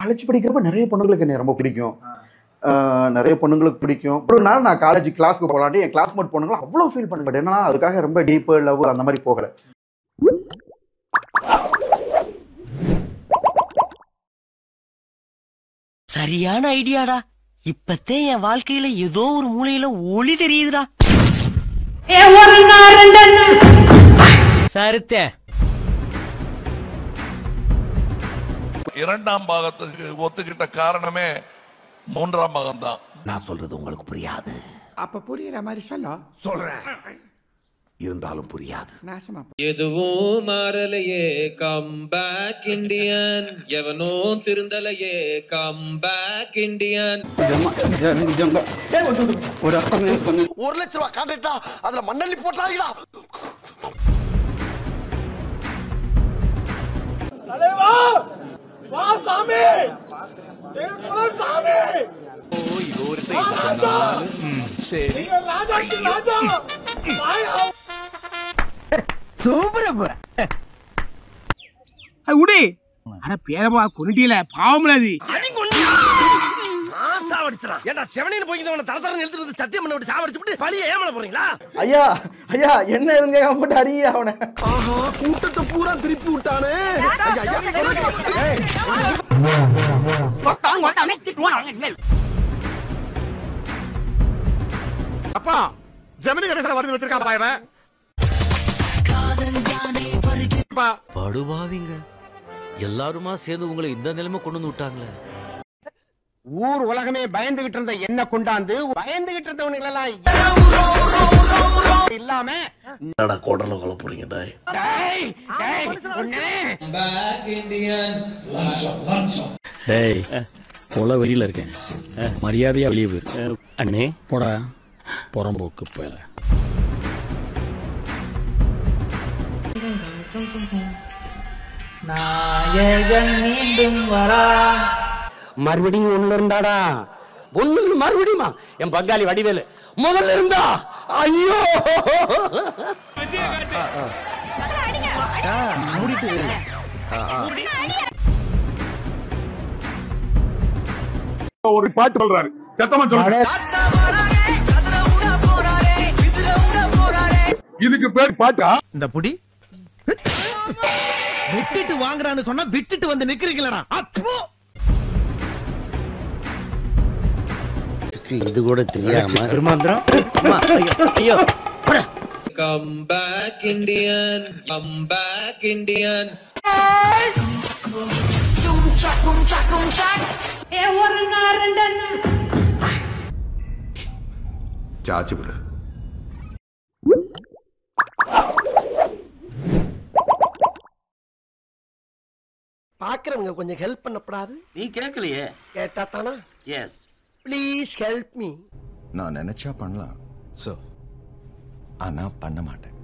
College படிக்கிறப்ப நிறைய பொண்ணுங்களுக்கு என்ன ரொம்ப பிடிக்கும். நிறைய பொண்ணுங்களுக்கு பிடிக்கும். ஒரு நாள் நான் காலேஜ் கிளாஸ்க்கு போகலான்ட்டு என் கிளாஸ்மேட் பொண்ணுங்க அவ்வளோ ஃபீல் பண்ணுங்க. பட் என்னன்னா அதுக்காக ரொம்ப டீப்பு லவ் அந்த மாதிரி போகல. சரியான ஐடியாடா. இப்பத்தே என் வாழ்க்கையில ஏதோ ஒரு மூலையில ஒளி தெரியுதுடா. சருத்த இரண்டாம் பாகத்துக்கு ஒத்துக்கிட்ட காரணமே மூன்றாம் பாகம் தான். நான் சொல்றது உங்களுக்கு புரியாது. அப்ப புரியுற மாதிரி சொல்றேன். இருந்தாலும் புரியாது. எதுவும் மாறலையே கம் பேக் இண்டியன். எவனோ திருந்தலையே கம் பேக் இண்டியன். ₹1,00,000 கான்ட்ராக்டா அதுல மண்ணள்ளி போட்டாங்களா? தலைவா வா சாமி சாமி. உடி ஆனா பேரமா கொண்டுட்டியல பாவம்லது சத்தியம் பண்ண விட்டு சாவடிச்சு பழிய ஏமல போறீங்களா? ஐயா ஐயா என்ன இருங்க போட்டு அடியா அவனை. கூட்டத்தை பூரா திருப்பி விட்டானே. அப்பா ஜெமினி கணேசன் வருது வச்சிருக்கான் பாயவன். படுபாவிங்க எல்லாருமா சேர்ந்து உங்களை இந்த நிலைமை கொண்டு வந்து விட்டாங்களே. ஊர் உலகமே பயந்துகிட்டு இருந்த என்ன கொண்டாந்து பயந்துகிட்டு இருந்தவனுங்க எல்லாம் இல்லாம கோடல கொலை போறீங்க. டேய் கொலை வெளியில இருக்கேன். மரியாதையா வெளியே போயிரு. அண்ணே போடா புறம்போக்கு போயில. நாயகன் மீண்டும் வரா. மறுபடியும் ஒண்ணு இருந்தாடா. ஒண்ணு மறுபடியுமா? என் பங்காளி வடிவேலு முதல்ல இருந்தா. ஐயோ ஒரு பாட்டு சொல்றாரு சத்தமா சொல்றாரு. இதுக்கு பேர் பாட்டா? இந்த புடி விட்டுட்டு வாங்குறான்னு சொன்னா விட்டுட்டு வந்து நிக்கிறீங்களா? இது கூட தெரியாம ஐயோ come back Indian come back Indian. சாச்சு விடு. பாக்குறவங்க கொஞ்சம் ஹெல்ப் பண்ணப்படாது? நீ கேட்கலையே. கேட்டா தானா? Yes please help me. நான் நினைச்சா பண்ணலாம். சோ ஆனா பண்ண மாட்டேன்.